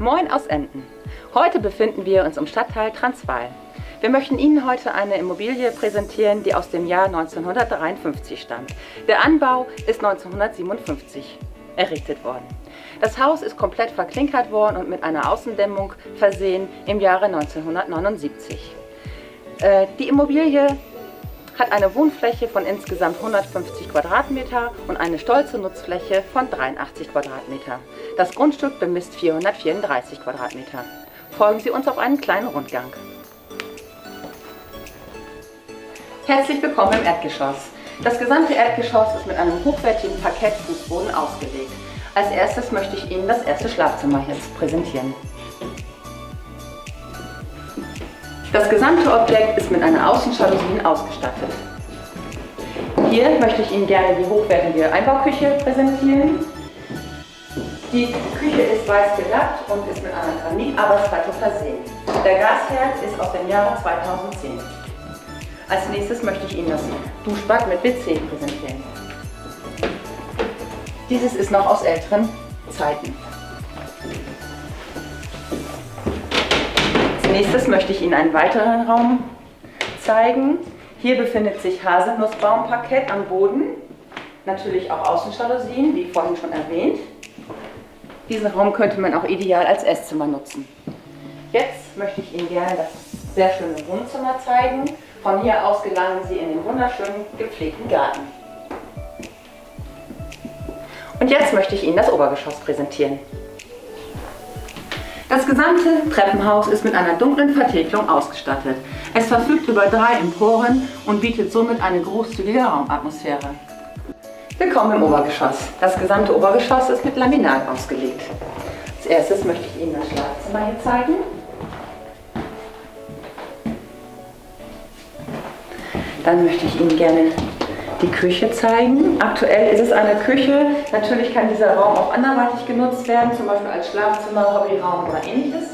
Moin aus Emden. Heute befinden wir uns im Stadtteil Transvaal. Wir möchten Ihnen heute eine Immobilie präsentieren, die aus dem Jahr 1953 stammt. Der Anbau ist 1957 errichtet worden. Das Haus ist komplett verklinkert worden und mit einer Außendämmung versehen im Jahre 1979. Die Immobilie hat eine Wohnfläche von insgesamt 150 Quadratmeter und eine stolze Nutzfläche von 83 Quadratmeter. Das Grundstück bemisst 434 Quadratmeter. Folgen Sie uns auf einen kleinen Rundgang. Herzlich willkommen im Erdgeschoss. Das gesamte Erdgeschoss ist mit einem hochwertigen Parkettfußboden ausgelegt. Als erstes möchte ich Ihnen das erste Schlafzimmer jetzt präsentieren. Das gesamte Objekt ist mit einer Außenjalousien ausgestattet. Hier möchte ich Ihnen gerne die hochwertige Einbauküche präsentieren. Die Küche ist weiß gelackt und ist mit einer Granitarbeitsplatte versehen. Der Gasherd ist aus dem Jahre 2010. Als nächstes möchte ich Ihnen das Duschbad mit WC präsentieren. Dieses ist noch aus älteren Zeiten. Als nächstes möchte ich Ihnen einen weiteren Raum zeigen. Hier befindet sich Haselnussbaumparkett am Boden, natürlich auch Außenjalousien, wie vorhin schon erwähnt. Diesen Raum könnte man auch ideal als Esszimmer nutzen. Jetzt möchte ich Ihnen gerne das sehr schöne Wohnzimmer zeigen. Von hier aus gelangen Sie in den wunderschönen gepflegten Garten. Und jetzt möchte ich Ihnen das Obergeschoss präsentieren. Das gesamte Treppenhaus ist mit einer dunklen Vertäfelung ausgestattet. Es verfügt über 3 Emporen und bietet somit eine großzügige Raumatmosphäre. Willkommen im Obergeschoss. Das gesamte Obergeschoss ist mit Laminat ausgelegt. Als erstes möchte ich Ihnen das Schlafzimmer hier zeigen. Dann möchte ich Ihnen gerne die Küche zeigen. Aktuell ist es eine Küche. Natürlich kann dieser Raum auch anderweitig genutzt werden, zum Beispiel als Schlafzimmer, Hobbyraum oder ähnliches.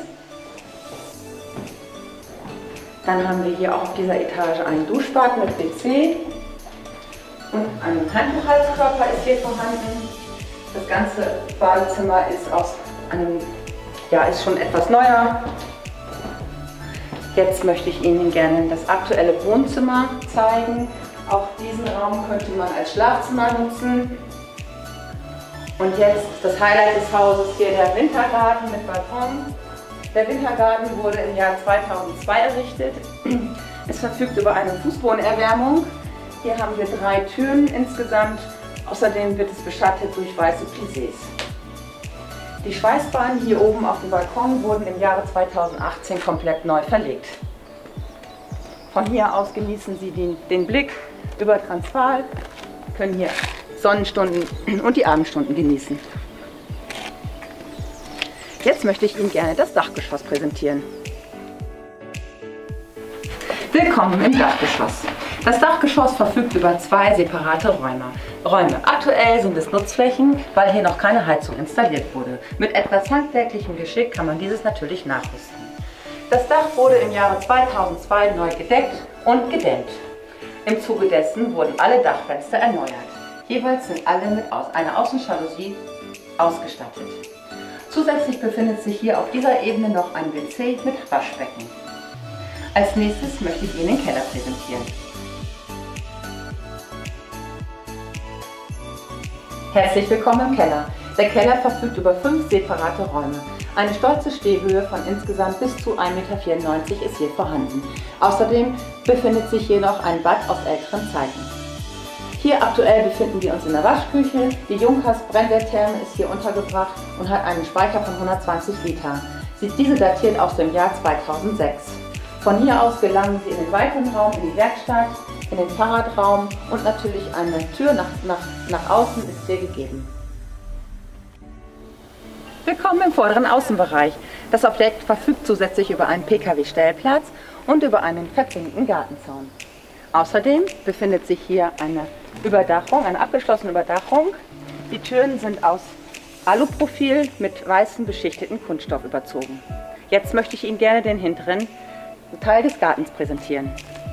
Dann haben wir hier auch auf dieser Etage ein Duschbad mit WC und ein Handtuchheizkörper ist hier vorhanden. Das ganze Badezimmer ist aus einem, ist schon etwas neuer. Jetzt möchte ich Ihnen gerne das aktuelle Wohnzimmer zeigen. Auch diesen Raum könnte man als Schlafzimmer nutzen. Und jetzt das Highlight des Hauses, hier der Wintergarten mit Balkon. Der Wintergarten wurde im Jahr 2002 errichtet. Es verfügt über eine Fußbodenerwärmung. Hier haben wir 3 Türen insgesamt. Außerdem wird es beschattet durch weiße Plissés. Die Schweißbahnen hier oben auf dem Balkon wurden im Jahre 2018 komplett neu verlegt. Von hier aus genießen Sie den Blick über Transvaal, können hier Sonnenstunden und die Abendstunden genießen. Jetzt möchte ich Ihnen gerne das Dachgeschoss präsentieren. Willkommen im Dachgeschoss. Das Dachgeschoss verfügt über 2 separate Räume. Aktuell sind es Nutzflächen, weil hier noch keine Heizung installiert wurde. Mit etwas handwerklichem Geschick kann man dieses natürlich nachrüsten. Das Dach wurde im Jahre 2002 neu gedeckt und gedämmt. Im Zuge dessen wurden alle Dachfenster erneuert. Jeweils sind alle mit einer Außenjalousie ausgestattet. Zusätzlich befindet sich hier auf dieser Ebene noch ein WC mit Waschbecken. Als nächstes möchte ich Ihnen den Keller präsentieren. Herzlich willkommen im Keller. Der Keller verfügt über 5 separate Räume. Eine stolze Stehhöhe von insgesamt bis zu 1,94 Meter ist hier vorhanden. Außerdem befindet sich hier noch ein Bad aus älteren Zeiten. Hier aktuell befinden wir uns in der Waschküche. Die Junkers Brennwerttherme ist hier untergebracht und hat einen Speicher von 120 Liter. Diese datiert aus dem Jahr 2006. Von hier aus gelangen Sie in den weiteren Raum, in die Werkstatt, in den Fahrradraum und natürlich eine Tür nach außen ist hier gegeben. Willkommen im vorderen Außenbereich. Das Objekt verfügt zusätzlich über einen Pkw-Stellplatz und über einen verzinkten Gartenzaun. Außerdem befindet sich hier eine Überdachung, eine abgeschlossene Überdachung. Die Türen sind aus Aluprofil mit weißem beschichteten Kunststoff überzogen. Jetzt möchte ich Ihnen gerne den hinteren Teil des Gartens präsentieren.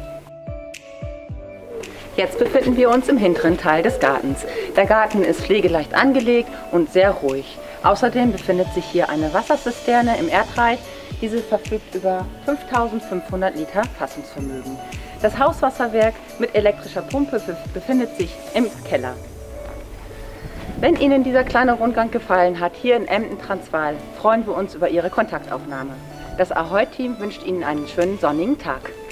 Jetzt befinden wir uns im hinteren Teil des Gartens. Der Garten ist pflegeleicht angelegt und sehr ruhig. Außerdem befindet sich hier eine Wasserzisterne im Erdreich. Diese verfügt über 5500 Liter Fassungsvermögen. Das Hauswasserwerk mit elektrischer Pumpe befindet sich im Keller. Wenn Ihnen dieser kleine Rundgang gefallen hat, hier in Emden-Transvaal, freuen wir uns über Ihre Kontaktaufnahme. Das Ahoi-Team wünscht Ihnen einen schönen sonnigen Tag.